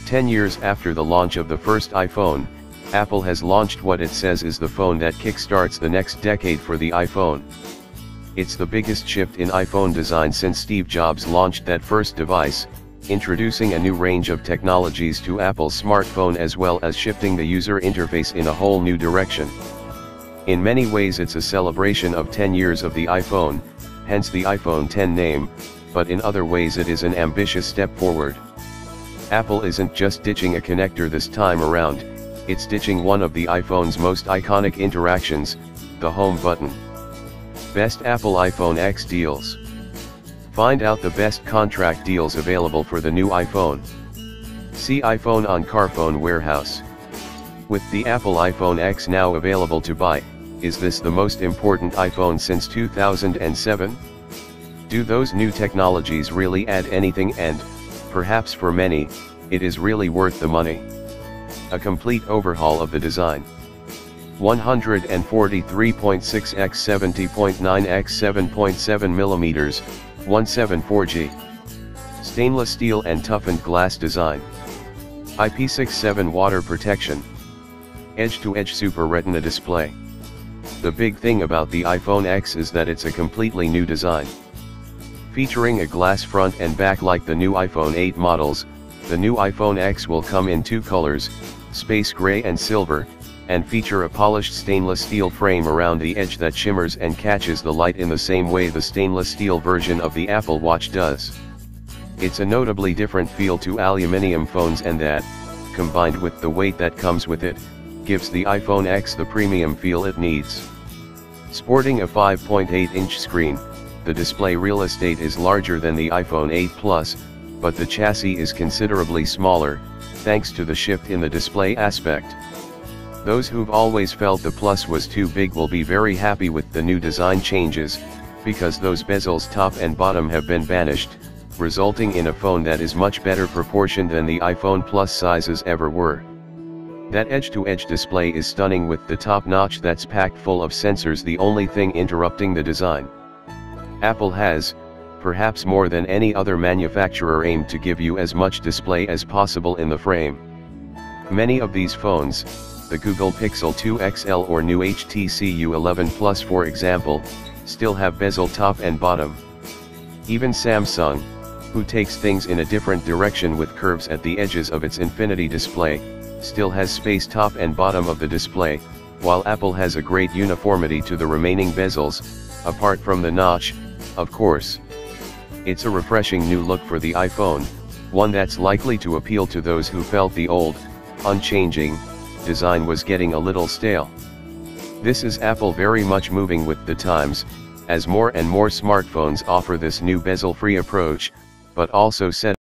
10 years after the launch of the first iPhone, Apple has launched what it says is the phone that kickstarts the next decade for the iPhone. It's the biggest shift in iPhone design since Steve Jobs launched that first device, introducing a new range of technologies to Apple's smartphone as well as shifting the user interface in a whole new direction. In many ways it's a celebration of 10 years of the iPhone, hence the iPhone 10 name, but in other ways it is an ambitious step forward. Apple isn't just ditching a connector this time around, it's ditching one of the iPhone's most iconic interactions, the home button. Best Apple iPhone X deals. Find out the best contract deals available for the new iPhone. See iPhone on Carphone Warehouse. With the Apple iPhone X now available to buy, is this the most important iPhone since 2007? Do those new technologies really add anything, and, perhaps for many, it is really worth the money? A complete overhaul of the design. 143.6 x 70.9 x 7.7 mm, 174G. Stainless steel and toughened glass design. IP67 water protection. Edge-to-edge Super Retina display. The big thing about the iPhone X is that it's a completely new design. Featuring a glass front and back like the new iPhone 8 models, the new iPhone X will come in two colors, space gray and silver, and feature a polished stainless steel frame around the edge that shimmers and catches the light in the same way the stainless steel version of the Apple Watch does. It's a notably different feel to aluminum phones, and that, combined with the weight that comes with it, gives the iPhone X the premium feel it needs. Sporting a 5.8-inch screen, the display real estate is larger than the iPhone 8 Plus, but the chassis is considerably smaller, thanks to the shift in the display aspect. Those who've always felt the Plus was too big will be very happy with the new design changes, because those bezels top and bottom have been banished, resulting in a phone that is much better proportioned than the iPhone Plus sizes ever were. That edge-to-edge display is stunning, with the top notch that's packed full of sensors the only thing interrupting the design. Apple has, perhaps more than any other manufacturer, aimed to give you as much display as possible in the frame. Many of these phones, the Google Pixel 2 XL or new HTC U11 Plus for example, still have bezel top and bottom. Even Samsung, who takes things in a different direction with curves at the edges of its Infinity display, still has space top and bottom of the display, while Apple has a great uniformity to the remaining bezels, apart from the notch, of course. It's a refreshing new look for the iPhone, one that's likely to appeal to those who felt the old, unchanging, design was getting a little stale. This is Apple very much moving with the times, as more and more smartphones offer this new bezel-free approach, but also set